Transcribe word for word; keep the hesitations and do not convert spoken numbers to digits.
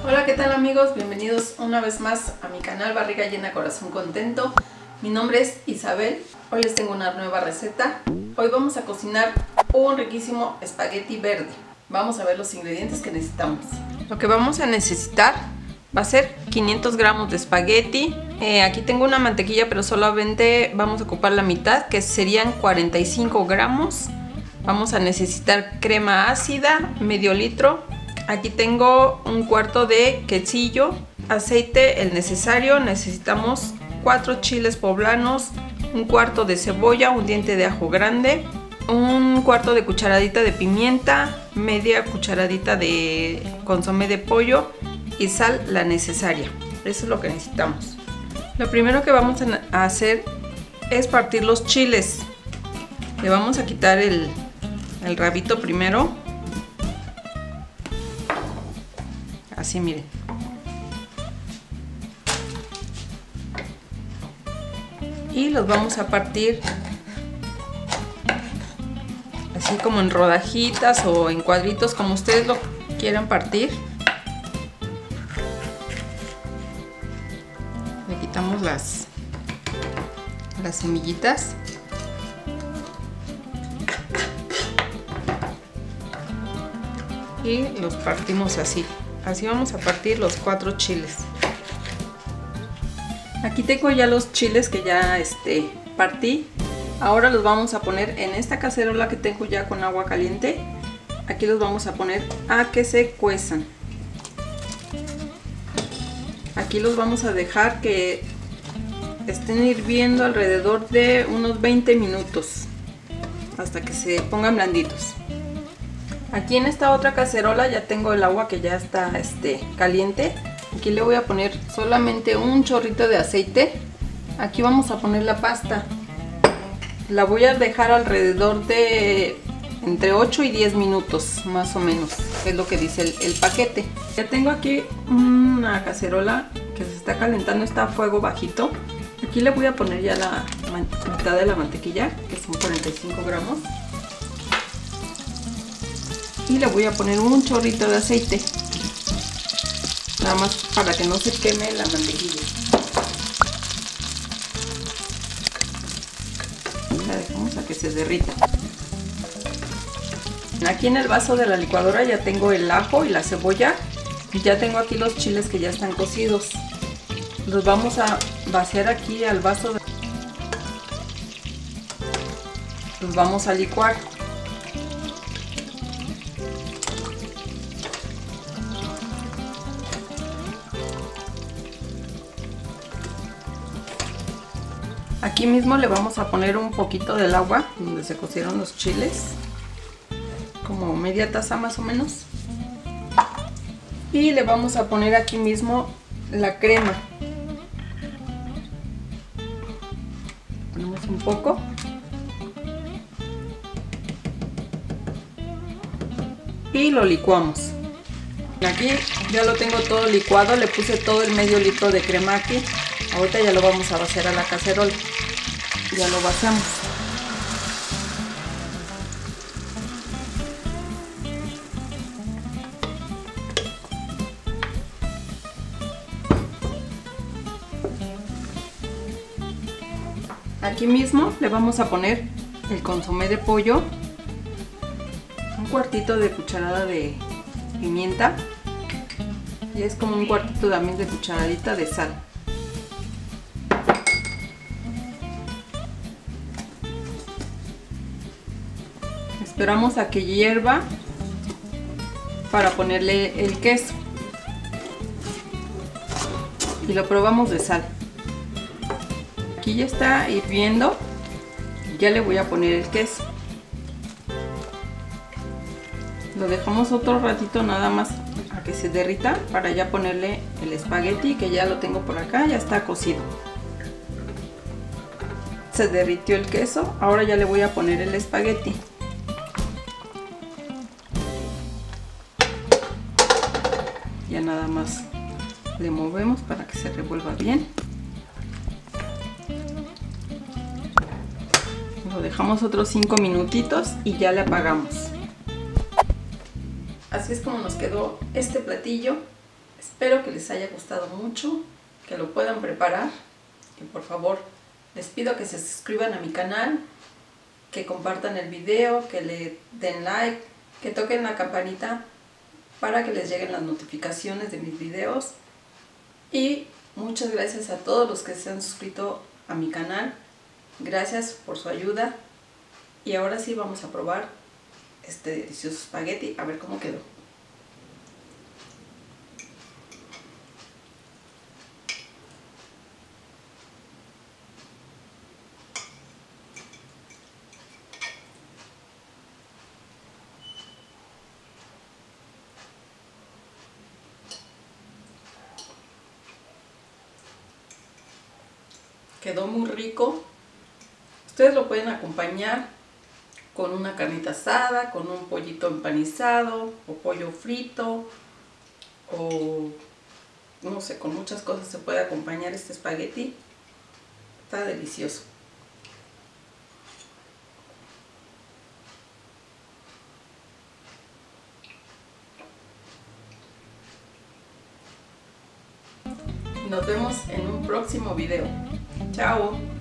Hola, ¿qué tal amigos? Bienvenidos una vez más a mi canal Barriga Llena Corazón Contento. Mi nombre es Isabel. Hoy les tengo una nueva receta. Hoy vamos a cocinar un riquísimo espagueti verde. Vamos a ver los ingredientes que necesitamos. Lo que vamos a necesitar va a ser quinientos gramos de espagueti. Eh, aquí tengo una mantequilla, pero solamente vamos a ocupar la mitad, que serían cuarenta y cinco gramos. Vamos a necesitar crema ácida, medio litro. Aquí tengo un cuarto de quesillo, aceite el necesario. Necesitamos cuatro chiles poblanos, un cuarto de cebolla, un diente de ajo grande, un cuarto de cucharadita de pimienta, media cucharadita de consomé de pollo y sal la necesaria. Eso es lo que necesitamos. Lo primero que vamos a hacer es partir los chiles. Le vamos a quitar el, el rabito primero. Así, miren. Y los vamos a partir así como en rodajitas o en cuadritos, como ustedes lo quieran partir. Le quitamos las, las semillitas. Y los partimos así. Así vamos a partir los cuatro chiles. Aquí tengo ya los chiles que ya este, partí. Ahora los vamos a poner en esta cacerola que tengo ya con agua caliente. Aquí los vamos a poner a que se cuezan. Aquí los vamos a dejar que estén hirviendo alrededor de unos veinte minutos, hasta que se pongan blanditos. Aquí en esta otra cacerola ya tengo el agua que ya está este, caliente. Aquí le voy a poner solamente un chorrito de aceite. Aquí vamos a poner la pasta. La voy a dejar alrededor de entre ocho y diez minutos más o menos, es lo que dice el, el paquete. Ya tengo aquí una cacerola que se está calentando, está a fuego bajito. Aquí le voy a poner ya la mitad de la mantequilla, que son cuarenta y cinco gramos. Y le voy a poner un chorrito de aceite, nada más para que no se queme la mantequilla. La dejamos a que se derrita. Aquí en el vaso de la licuadora ya tengo el ajo y la cebolla. Ya tengo aquí los chiles que ya están cocidos. Los vamos a vaciar aquí al vaso. Los vamos a licuar. Aquí mismo le vamos a poner un poquito del agua donde se cocieron los chiles, como media taza más o menos. Y le vamos a poner aquí mismo la crema. Ponemos un poco. Y lo licuamos. Aquí ya lo tengo todo licuado, le puse todo el medio litro de crema aquí. Ahorita ya lo vamos a vaciar a la cacerola. Ya lo vaciamos. Aquí mismo le vamos a poner el consomé de pollo, un cuartito de cucharada de pimienta y es como un cuartito también de cucharadita de sal. Esperamos a que hierva para ponerle el queso y lo probamos de sal. Aquí ya está hirviendo, ya le voy a poner el queso. Lo dejamos otro ratito nada más a que se derrita para ya ponerle el espagueti, que ya lo tengo por acá, ya está cocido. Se derritió el queso, ahora ya le voy a poner el espagueti. Ya nada más le movemos para que se revuelva bien. Lo dejamos otros cinco minutitos y ya le apagamos. Así es como nos quedó este platillo Espero que les haya gustado mucho, que lo puedan preparar y por favor les pido que se suscriban a mi canal, que compartan el video, que le den like, que toquen la campanita para que les lleguen las notificaciones de mis videos. Y muchas gracias a todos los que se han suscrito a mi canal. Gracias por su ayuda. Y ahora sí vamos a probar este delicioso espagueti, a ver cómo quedó. Quedó muy rico. Ustedes lo pueden acompañar con una carnita asada, con un pollito empanizado o pollo frito o no sé, con muchas cosas se puede acompañar este espagueti. Está delicioso. Nos vemos en un próximo video. Chao.